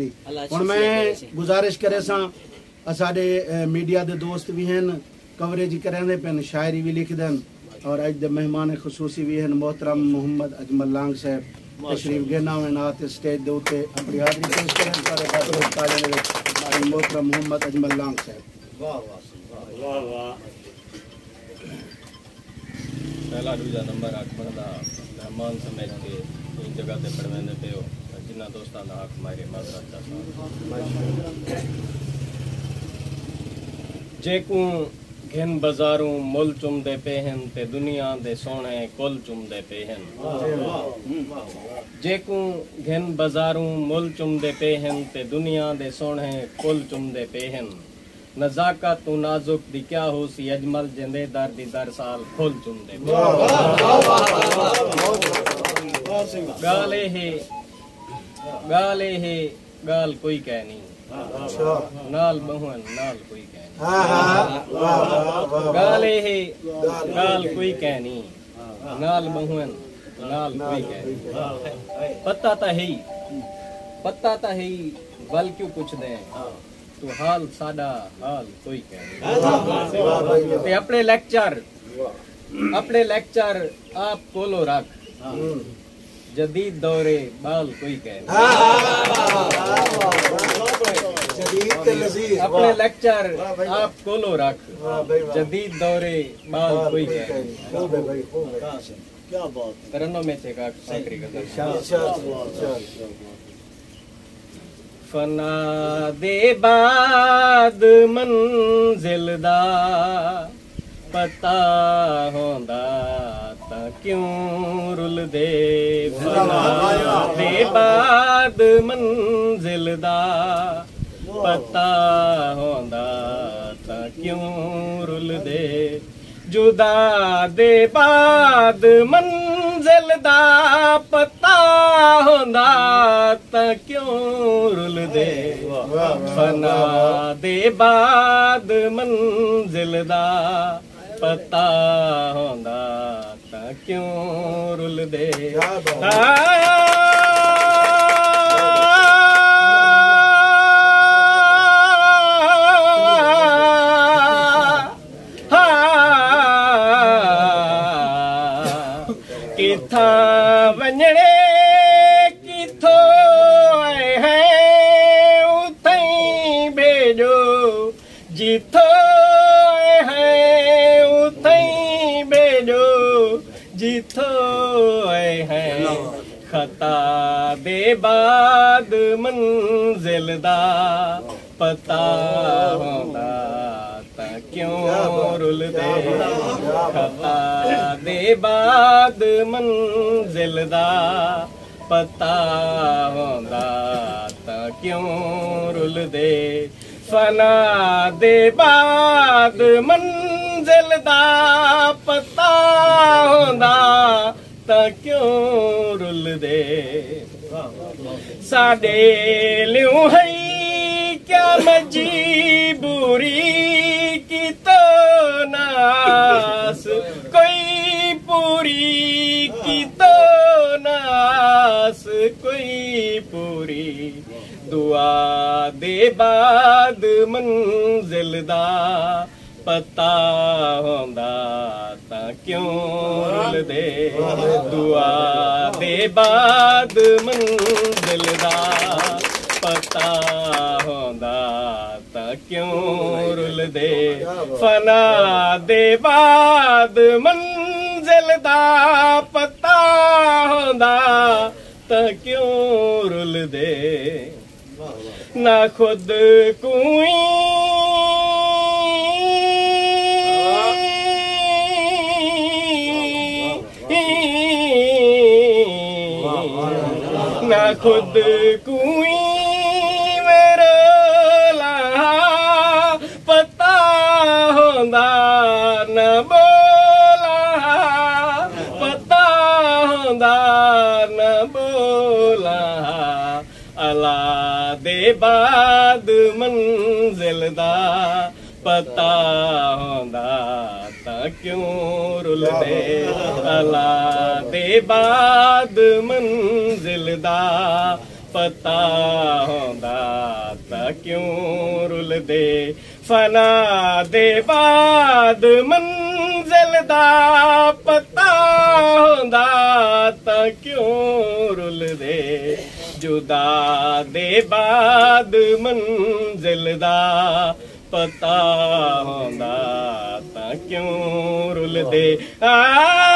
जी हुण मैं गुजारिश करे सा असाडे मीडिया दे दोस्त भी हैं कवरेज करेंदे पेन शायरी भी लिखदन और अज दे मेहमान खसूसी भी हैं मोहतरम मोहम्मद अजमल लांग साहब तशरीफ गेना में नात स्टेज दे उत्ते अपनी हाजिरी पेश करें सारे खातून ताले दे विच मोहतरम मोहम्मद अजमल लांग साहब वाह वाह वाह वाह पहला दूजा नंबर आखण दा मेहमान समझ के इन जगह ते पढ़वेंदे पे हो जिन्ना दोस्तां दा हक मारे माजरत दा जेकू घिन बाजारों मुल चुमदे पे हैं ते दुनिया दे सोने कुल चुमदे पे हैं जेकू घिन बाजारों मुल चुमदे पे हैं ते दुनिया दे सोने कुल चुमदे पे हैं नजाकत तू नाजुक दी क्या हो सी अजमल जिंदे दर दी दर साल फुल चुमदे गाले है गाल कोई कह नहीं नाल बहुन नाल कोई कह गाले है गाल कोई कह नहीं नाल बहुन नाल कोई कह पता ता है बल क्यों पूछ दे तू हाल साडा हाल कोई कह ते अपने लेक्चर आप कोलो रख जदीद दौरे बाल कोई कह अपने लेक्चर आप कोलो रख जदीद दौरे बाल कोई कह क्या बात तरन्नो में से का आखिरी गजल फना दे बाद मंजिल दा पता होंदा ता क्यों रुल दे फना दे बाद मंजिल दा पता होंदा ता क्यों रुल दे जुदा दे बाद मंजिल दा पता होंदा ता क्यों रुल दे फना दे बाद मंजिल दा पता होंदा ता क्यों रुल दे किथा वञणे किथो आए हैं उथई भेजो जिथो आए हैं उथई भेजो जिथो आए हैं खता दे बाद मंजिल दा पता होंदा ता क्यों रुल दे खता दे बाद मंजिल दा पता होंदा ता क्यों रुल दे फना दे बाद मंजिल दा पता होंदा ता क्यों रुल दे साडे लियो है क्या मजबूरी की तो नास कोई पूरी की तो नास कोई पूरी दुआ दे बाद मंजिल दा पता होंदा ता क्यों रुल दे दुआ दे बाद मंजिल दा पता होंदा ता क्यों रुल दे फना दे बाद मंजिल दा पता होंदा ता क्यों रुल दे ना खुद कोई ना खुद कोई न बोला पता होंदा न बोला अला दे बाद मंजिल दा पता होंदा ता क्यों रुल दे अला दे बाद मंजिल दा पता होंदा क्यों रुल दे फना दे बाद मंजिल दा पता होंदा तां क्यों रुल दे जुदा दे बाद मंजिल दा पता होंदा तां क्यों रुल दे